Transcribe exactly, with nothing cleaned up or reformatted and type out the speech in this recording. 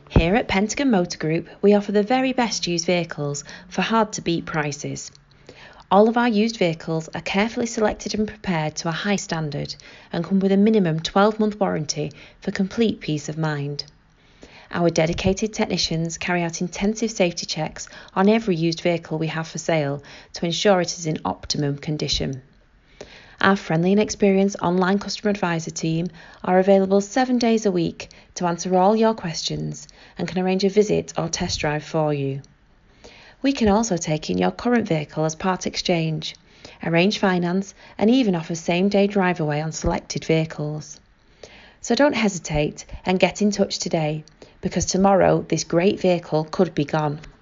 Here at Pentagon Motor Group, we offer the very best used vehicles for hard-to-beat prices. All of our used vehicles are carefully selected and prepared to a high standard and come with a minimum twelve-month warranty for complete peace of mind. Our dedicated technicians carry out intensive safety checks on every used vehicle we have for sale to ensure it is in optimum condition. Our friendly and experienced online customer advisor team are available seven days a week to answer all your questions and can arrange a visit or test drive for you. We can also take in your current vehicle as part exchange, arrange finance and even offer same-day drive away on selected vehicles. So don't hesitate and get in touch today, because tomorrow this great vehicle could be gone.